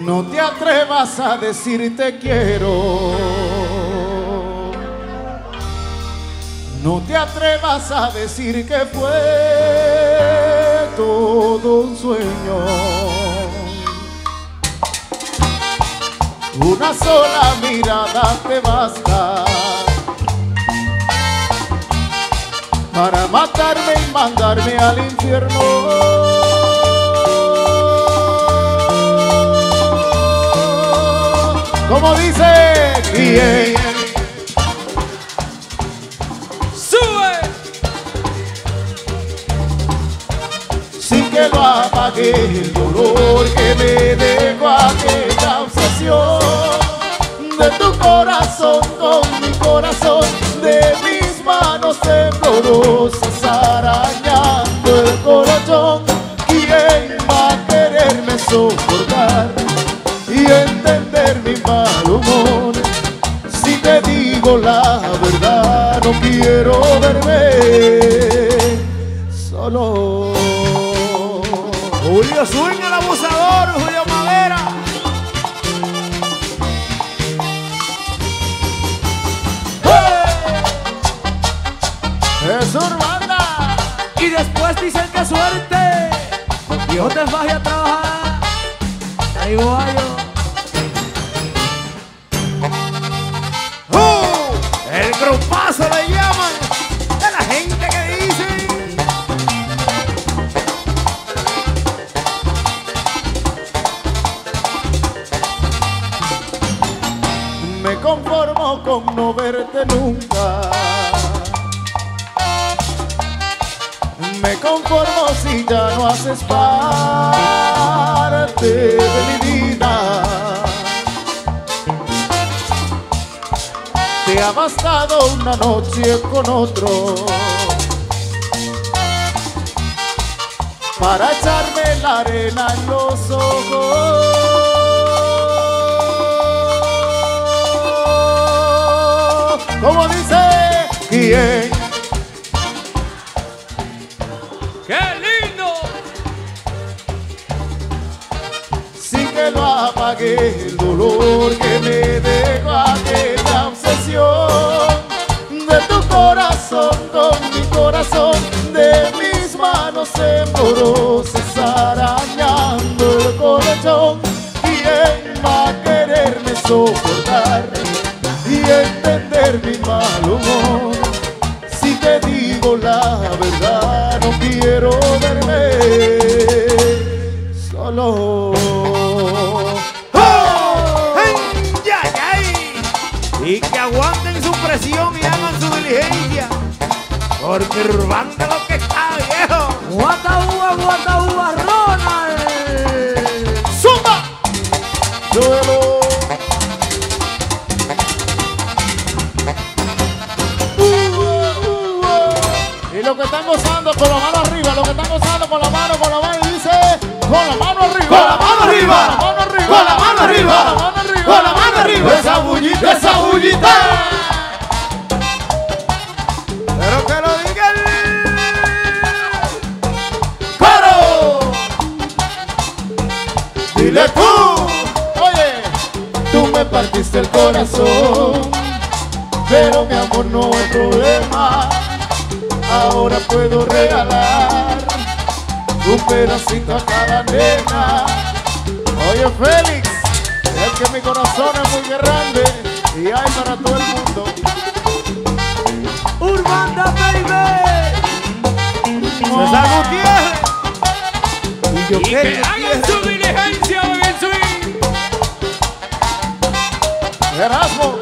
No te atrevas a decir te quiero. No te atrevas a decir que fue todo un sueño. Una sola mirada te basta para matarme y mandarme al infierno. Como dice, ¿quién? ¡Sube! Sin que lo apague el dolor que me dejó aquella obsesión de tu corazón con mi corazón, de mis manos temblorosas arañando el corazón. ¿Quién va a quererme soportar y entender mi mal humor? Si te digo la verdad, no quiero verme solo. Julio Sueña, el abusador, Julio Madera. Es Urbanda. Y después dicen que suerte, no te vayas a trabajar. Ahí voy yo. El grupazo le llaman, de la gente que dice. Me conformo con no verte nunca. Me conformo si ya no haces parte de mi vida. Te ha bastado una noche con otro para echarme la arena en los ojos. Como dice, ¿quién? ¡Qué lindo! Sin que lo apague el dolor que me dejó aquella obsesión de tu corazón con mi corazón, de mis manos temblorosas arañando el corazón. ¿Quién va a quererme soportar y entender mi mal humor? Si te digo la verdad, no quiero verme solo. Y que aguanten su presión y hagan su diligencia, porque Urbanda lo que está, viejo. Guataúba, Ronald. ¡Zumba! ¡Llévelo! Y lo que están gozando con la mano arriba, lo que están gozando con la mano y dice, con la mano arriba, con la mano arriba, con la mano arriba, con la mano arriba, con la mano arriba, con la mano arriba, esa bullita, esa bullita. Pero que lo diga el ¡Caro! Dile tú, oye, tú me partiste el corazón, pero mi amor no hay problema. Ahora puedo regalar un pedacito a cada nena. Oye, Félix, es que mi corazón es muy grande y hay para todo el mundo. Urbanda, baby. César Gutiérrez. Y yo que hagan su diligencia en el swing. Erasmo.